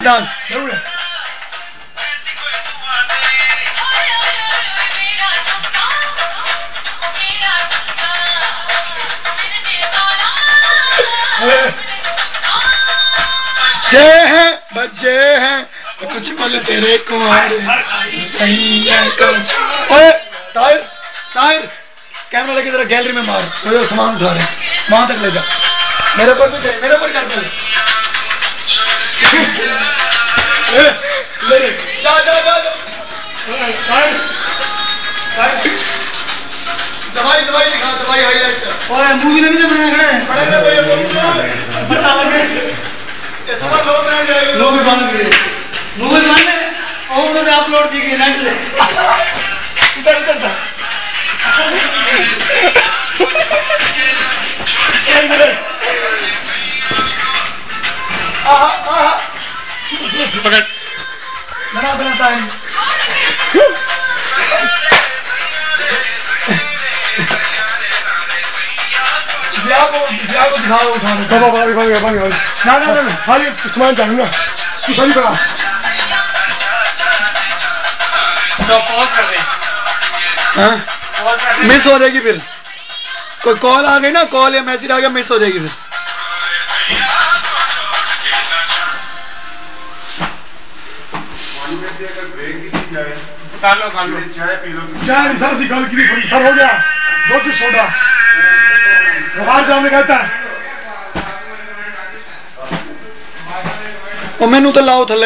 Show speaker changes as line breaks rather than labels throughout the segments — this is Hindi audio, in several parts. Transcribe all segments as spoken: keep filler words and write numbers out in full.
डांस बच्चे हैं बच्चे हैं कुछ पल तेरे कुंवारे सही है कुछ। ओए ताहिर ताहिर कैमरा लेके जरा गैलरी में मार, वो सामान उठा रहे वहां तक ले जा, मेरे पर भी दे, मेरे पर कर दे ले ले जा जा जा ताहिर ताहिर दवाई दवाई दिखा, दवाई हाईलाइट कर। ओए मूवी में भी तो बनाए खड़े खड़े ना भैया बता लगे इस पर लोग ना जाएंगे, लोग भी बन गए मूवी बनाने और उन्होंने अपलोड की गई नेट से इधर इधर सा आहा आहा पकड़ बना बनाता है को दिखाओ उठाने बाबा बाबा बाबा बाबा ना ना ना खाली सामान चाहिए तू खाली बना तो पॉज कर दे। हां मिस हो जाएगी, फिर कोई कॉल आ गई ना, कॉल या मैसेज आ गया मिस हो जाएगी फिर। पानी में भी अगर ब्रेक भी जाए खा लो खा लो चाय पी लो, चाय सर सी गल की फंक्शन हो गया दो से सोडा बाहर जाने कहता है ओ मैनू तो लाओ थले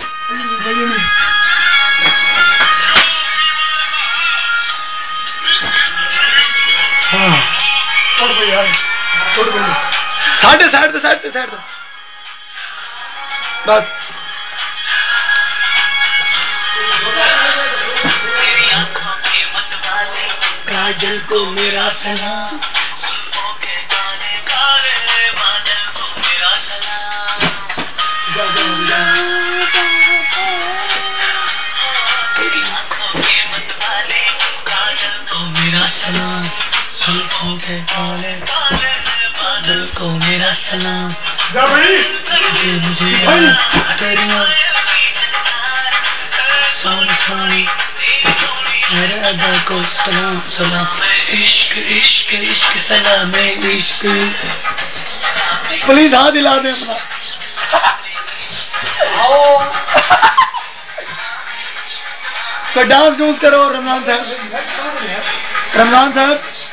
हाँ साइड साइड साइड साइड बस काजल को मेरा सलाम मेरा सलाम सुल्फों के काले बादल को मेरा सलाम मुझे तेरिया सोनी सोनी मेरे अदा को सलाम सलाम इश्क इश्क इश्क सलाम इश्क प्लीज हाथ दिला दे अपना तो डांस डूंस करो रमजान साहब, रमजान साहब